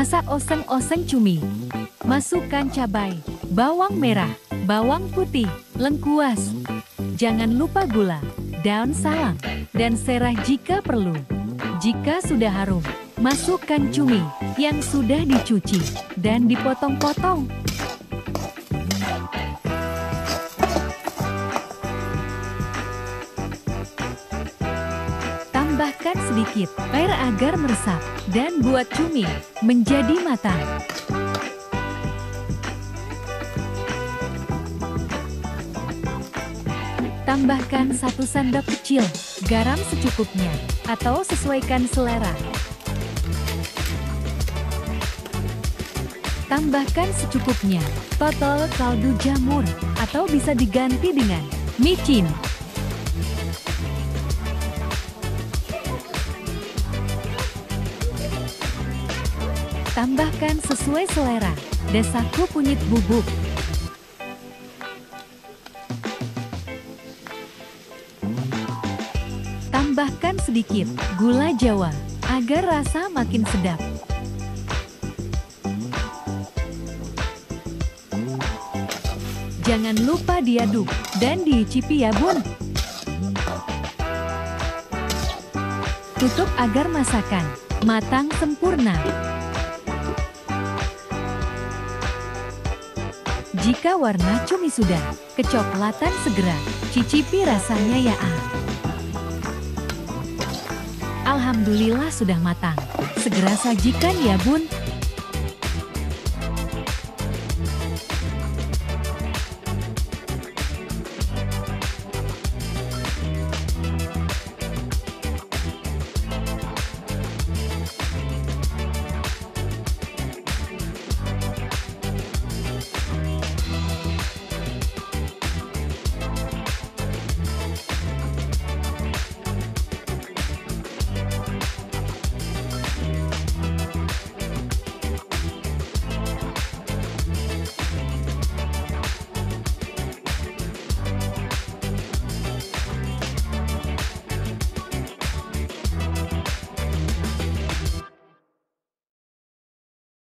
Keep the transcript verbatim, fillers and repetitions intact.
Masak oseng-oseng cumi. Masukkan cabai, bawang merah, bawang putih, lengkuas. Jangan lupa gula, daun salam, dan serai jika perlu. Jika sudah harum, masukkan cumi yang sudah dicuci dan dipotong-potong. Tambahkan sedikit air agar meresap dan buat cumi menjadi matang. Tambahkan satu sendok kecil garam secukupnya atau sesuaikan selera. Tambahkan secukupnya totol kaldu jamur atau bisa diganti dengan micin. Tambahkan sesuai selera, desaku kunyit bubuk. Tambahkan sedikit gula jawa agar rasa makin sedap. Jangan lupa diaduk dan diicipi ya bun. Tutup agar masakan matang sempurna. Jika warna cumi sudah kecoklatan, segera cicipi rasanya ya ah. Alhamdulillah sudah matang. Segera sajikan ya bun.